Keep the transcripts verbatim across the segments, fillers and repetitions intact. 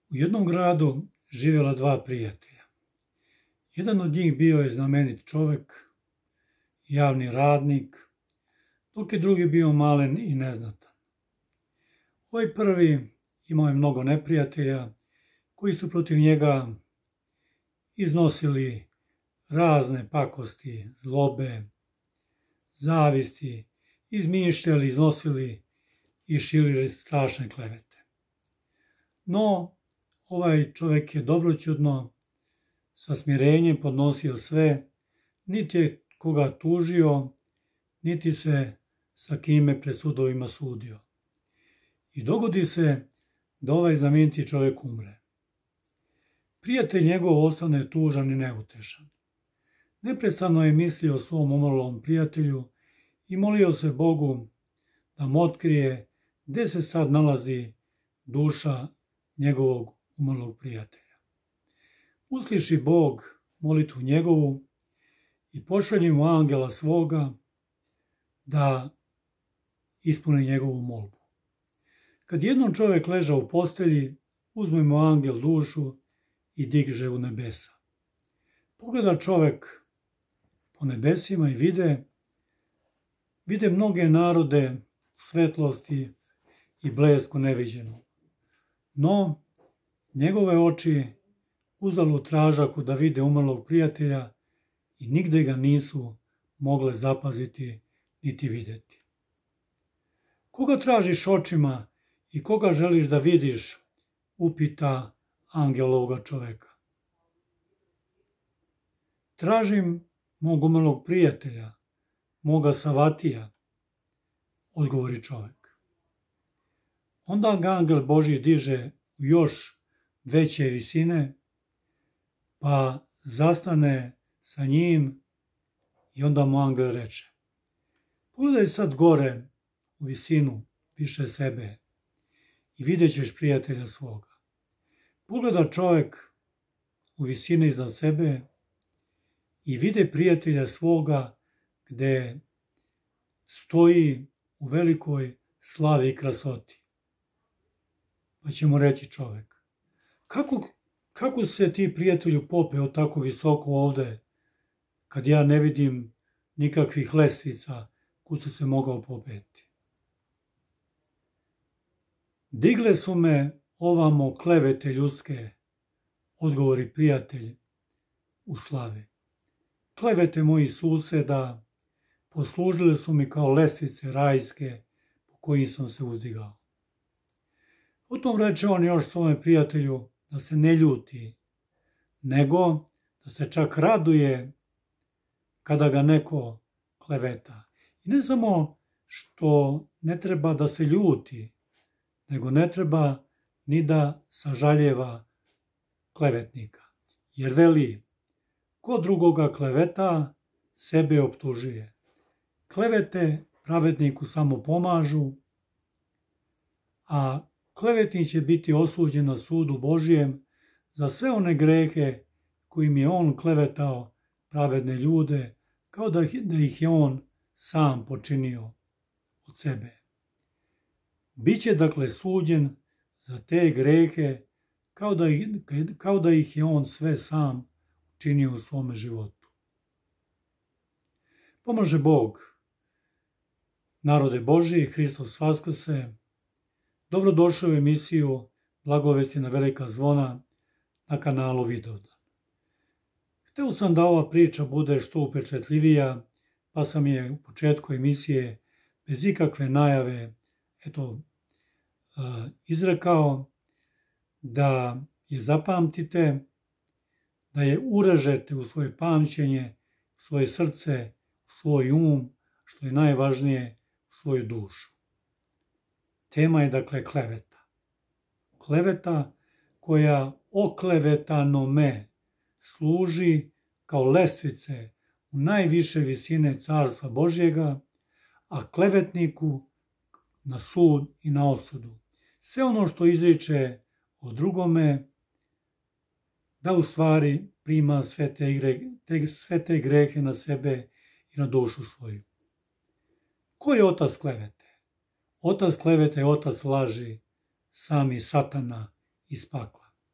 U jednom gradu živjela dva prijatelja. Jedan od njih bio je znamenit čovjek, javni radnik, dok je drugi bio malen i neznatan. Ovaj prvi imao je mnogo neprijatelja koji su protiv njega iznosili razne pakosti, zlobe, zavisti, izmišljali, iznosili i širili strašne klevete. No, ovaj čovjek je dobroćudno, sa smirenjem podnosio sve, niti je koga tužio, niti se sa kime pred sudovima sudio. I dogodi se da ovaj znameniti čovjek umre. Prijatelj njegov ostane tužan i neutešan. Neprestano je mislio o svom umrlom prijatelju i molio se Bogu da mu otkrije gdje se sad nalazi duša njegovog umrlog prijatelja. Usliši Bog molitvu njegovu i pošalje mu angela svoga da ispuni njegovu molbu. Kad jednom čovjek leža u postelji, uzme mu angel dušu i diže u nebesa. Pogleda čovjek po nebesima i vide, vide mnoge narode u svetlosti i blesku neviđenu. No, njegove oči uzalud tražaku da vide umrlog prijatelja i nigde ga nisu mogle zapaziti niti vidjeti. Koga tražiš očima i koga želiš da vidiš, upita angel ovoga čovjeka. Tražim mog umrlog prijatelja, moga Savatija, odgovori čovjek. Onda ga angel Božji diže u još veće visine, pa zastane sa njim i onda mu angel reče: pogledaj sad gore u visinu, više sebe, i vidjet ćeš prijatelja svoga. Pogleda čovjek u visine iznad sebe i vide prijatelja svoga gdje stoji u velikoj slavi i krasoti. Pa će mu reći čovjek: kako, kako se ti, prijatelju, popeo tako visoko ovdje, kad ja ne vidim nikakvih lestvica kud se se mogao popeti? Digle su me ovamo klevete ljudske, odgovori prijatelj u slavi. Klevete mojih suseda poslužile su mi kao lestvice rajske po kojim sam se uzdigao. Potom reče on još svome prijatelju da se ne ljuti, nego da se čak raduje kada ga neko kleveta. I ne samo što ne treba da se ljuti, nego ne treba ni da sažaljeva klevetnika. Jer veli: ko drugoga kleveta, sebe optužuje. Klevete pravedniku samo pomažu, a klevetnik će biti osuđen na sudu Božijem za sve one grehe kojim je on klevetao pravedne ljude, kao da ih je on sam počinio od sebe. Biće dakle suđen za te grehe kao da, ih, kao da ih je on sve sam činio u svome životu. Pomaže Bog. Narode Božji, Hristos vaskrse. Dobrodošli u emisiju Blagovesti na velika zvona na kanalu Vidovdan. Hteo sam da ova priča bude što upečetljivija, pa sam je u početku emisije bez ikakve najave eto, izrekao da je zapamtite, da je urežete u svoje pamćenje, u svoje srce, u svoj um, što je najvažnije, u svoju dušu. Tema je dakle kleveta. Kleveta koja oklevetanome služi kao lestvice u najviše visine Carstva Božjega, a klevetniku na sud i na osudu. Sve ono što izriče o drugome, da u stvari prima sve te, igre, te, sve te grehe na sebe i na dušu svoju. Ko je otac klevete? Otac klevete je otac laži, sami Satana iz pakla.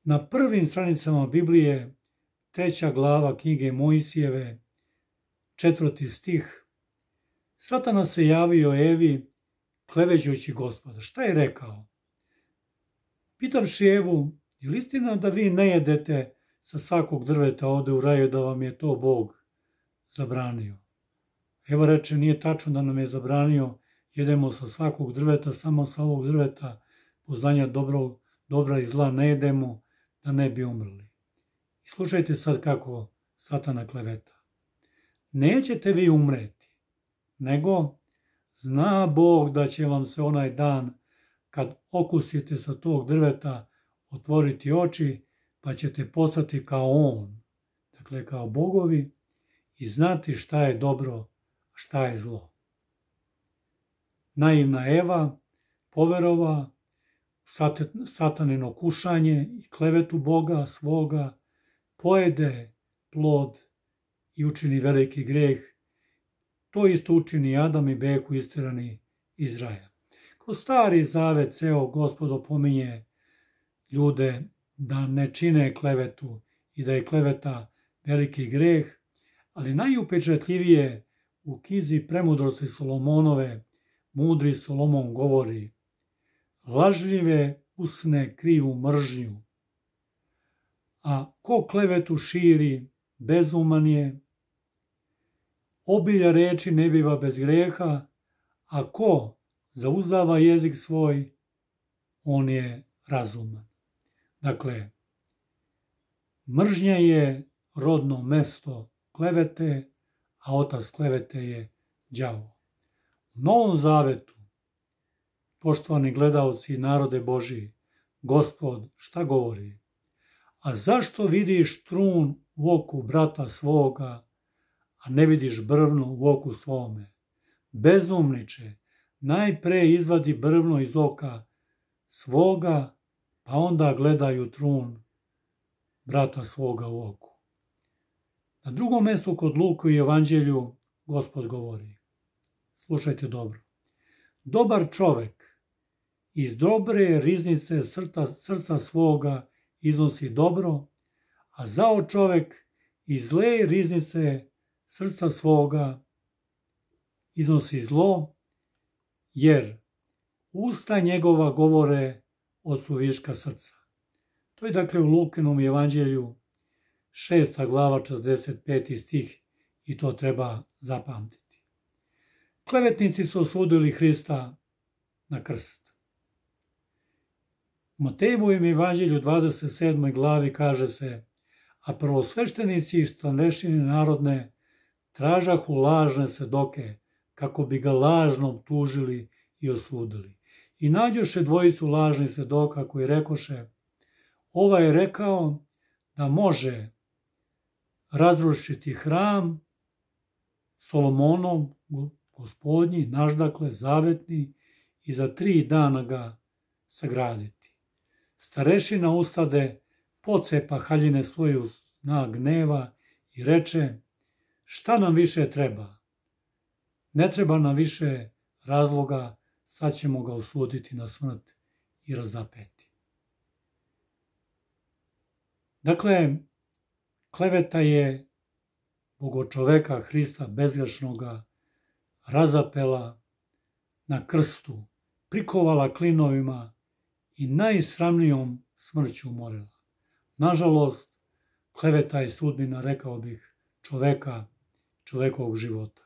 Na prvim stranicama Biblije, treća glava knjige Mojsijeve, četvrti stih, Satana se javio Evi, klevećući Gospoda. Šta je rekao? Pitavši Evu, je li istina da vi ne jedete sa svakog drveta ovde u raju, da vam je to Bog zabranio? Eva reče, nije tačno da nam je zabranio, jedemo sa svakog drveta, samo sa ovog drveta poznanja dobrog, dobra i zla ne jedemo, da ne bi umrli. I slušajte sad kako Satana kleveta. Nećete vi umreti, nego zna Bog da će vam se onaj dan, kad okusite sa tog drveta, otvoriti oči, pa ćete postati kao on, dakle kao bogovi, i znati šta je dobro, a šta je zlo. Naivna Eva poverova satanino kušanje i klevetu Boga svoga, pojede plod i učini veliki greh. To isto učini Adam i behu isterani iz raja. Kroz Stari Zavet ceo Gospod opominje ljude da ne čine klevetu i da je kleveta veliki greh, ali najupečatljivije u knjizi Premudrosti Solomonove mudri Solomon govori: lažljive usne kriju mržnju, a ko klevetu širi bezuman je, obilja reči ne biva bez greha, a ko zauzdava jezik svoj, on je razuman. Dakle, mržnja je rodno mesto klevete, a otac klevete je đavo. U Novom Zavetu, poštovani gledaoci i narode Božiji, Gospod šta govori? A zašto vidiš trun u oku brata svoga, a ne vidiš brvno u oku svome? Bezumniče, najpre izvadi brvno iz oka svoga, pa onda gledaju trun brata svoga u oku. Na drugom mjestu kod Luku i Evanđelju Gospod govori. Slušajte dobro. Dobar čovek iz dobre riznice srca, srca svoga iznosi dobro, a zao čovek iz zle riznice srca svoga iznosi zlo, jer usta njegova govore od suviška srca. To je dakle u Lukinom Evanđelju šesta glava četrdeset peti stih i to treba zapamtiti. Klevetnici su osudili Hrista na krst. U Matejevom Evanđelju dvadeset sedmoj glavi kaže se: a prvosveštenici i starešine narodne tražahu lažne svedoke, kako bi ga lažno tužili i osudili. I nađoše dvojicu lažnih svedoka koji rekoše: ovaj je rekao da može razrušiti hram Solomonov, gospodnji, naš dakle, zavetni, i za tri dana ga sagraditi. Starešina ustade, pocepa haljine svoje u znak gneva i reče: šta nam više treba? Ne treba nam više razloga, sad ćemo ga osuditi na smrt i razapeti. Dakle, kleveta je bogočoveka Hrista bezgrešnoga razapela na krstu, prikovala klinovima i najsramnijom smrću umorila. Nažalost, kleveta je sudbina, rekao bih, čoveka, čovekovog života.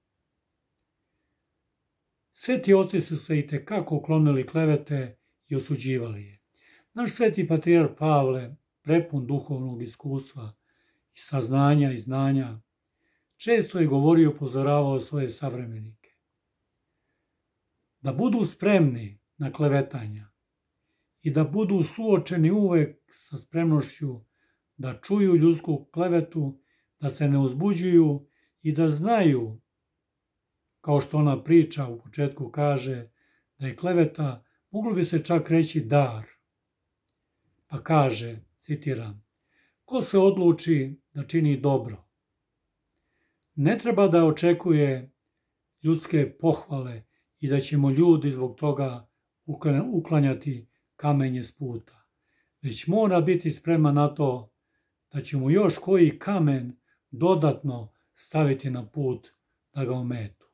Sveti oci su se i tekako klonili klevete i osuđivali je. Naš sveti patrijarh Pavle, prepun duhovnog iskustva i saznanja i znanja, često je govorio i upozoravao svoje savremenike da budu spremni na klevetanja i da budu suočeni uvek sa spremnošću da čuju ljudsku klevetu, da se ne uzbuđuju i da znaju, kao što ona priča u početku kaže, da je kleveta, moglo bi se čak reći, dar. Pa kaže, citiram: ko se odluči da čini dobro, ne treba da očekuje ljudske pohvale i da ćemo ljudi zbog toga uklanjati kamenje s puta, već mora biti spreman na to da će mu još koji kamen dodatno staviti na put da ga ometu.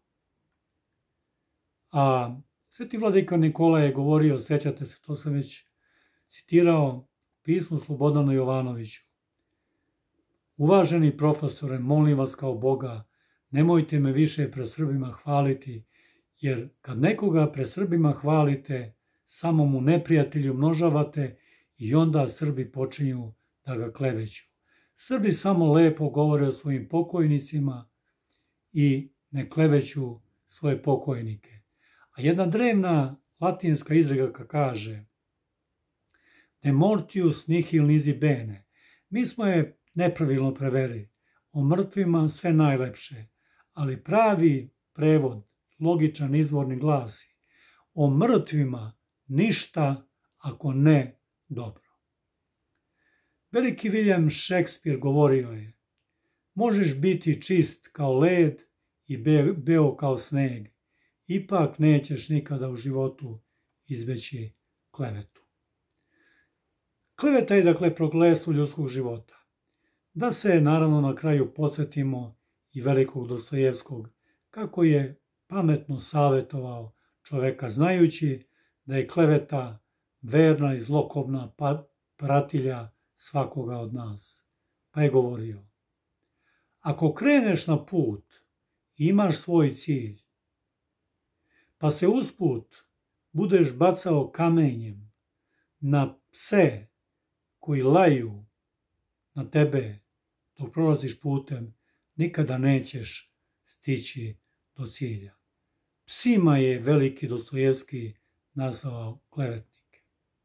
A Sveti vladika Nikola je govorio, sećate se, to sam već citirao, pismu Slobodanu Jovanoviću. Uvaženi profesore, molim vas kao Boga, nemojte me više pred Srbima hvaliti, jer kad nekoga pred Srbima hvalite, samo mu neprijatelji umnožavate i onda Srbi počinju da ga kleveću. Srbi samo lepo govore o svojim pokojnicima i ne kleveću svoje pokojnike. A jedna drevna latinska izreka kaže de mortius nihil nisi bene. Mi smo je nepravilno preveli. O mrtvima sve najlepše, ali pravi prevod, logičan izvorni glasi o mrtvima ništa ako ne dobro. Veliki William Shakespeare govorio je: možeš biti čist kao led i beo kao sneg, ipak nećeš nikada u životu izbeći klevetu. Kleveta je dakle prokletstvo ljudskog života. Da se naravno na kraju posvetimo i velikog Dostojevskog, kako je pametno savjetovao čoveka, znajući da je kleveta verna i zlokobna pratilja svakoga od nas. Pa je govorio: ako kreneš na put i imaš svoj cilj, pa se usput budeš bacao kamenjem na pse koji laju na tebe dok prolaziš putem, nikada nećeš stići do cilja. Psima je veliki Dostojevski nazvao klevetnike.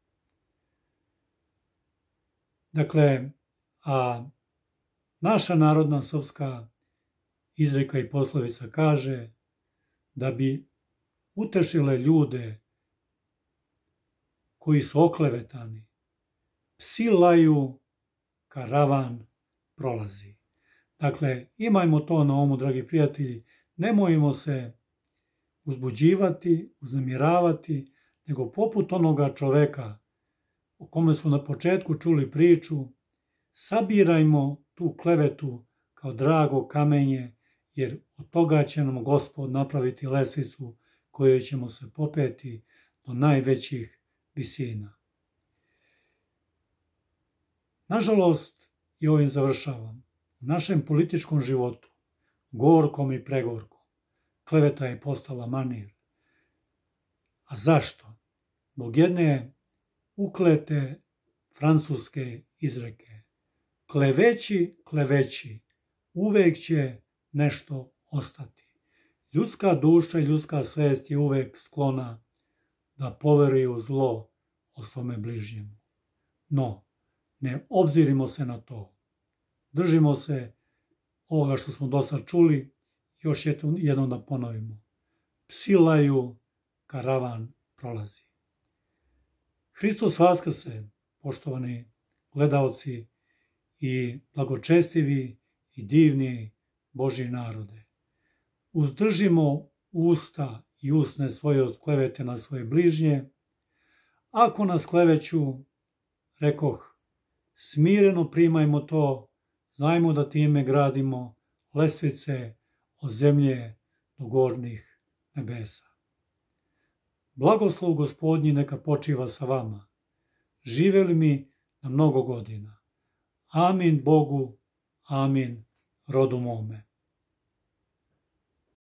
Dakle, a naša narodna srpska izreka i poslovica kaže da bi utešile ljude koji su oklevetani, psi laju, karavan prolazi. Dakle, imajmo to na umu, dragi prijatelji, nemojmo se uzbuđivati, uznemiravati, nego poput onoga čoveka o kome smo na početku čuli priču, sabirajmo tu klevetu kao drago kamenje, jer od toga će nam Gospod napraviti lestvicu kojoj ćemo se popeti do najvećih visina. Nažalost, i ovim završavam, u našem političkom životu, gorkom i pregorkom, kleveta je postala manir. A zašto? Zbog jedne uklete francuske izreke: kleveći, kleveći, uvek će nešto ostati. Ljudska duša i ljudska svest je uvek sklona da poveruje u zlo o svome bližnjemu. No, ne obzirimo se na to. Držimo se ovoga što smo do sad čuli, još jednom da ponovimo. Psi laju, karavan prolazi. Hristos vaskrse, poštovani gledaoci i blagočestivi i divni Božji narode. Uzdržimo usta i usne svoje od klevete na svoje bližnje. Ako nas kleveću, rekoh, smireno primajmo to, znajmo da time gradimo lestvice od zemlje do gornjih nebesa. Blagoslov Gospodnji neka počiva sa vama. Živeli mi na mnogo godina. Amin Bogu, amin rodu mome.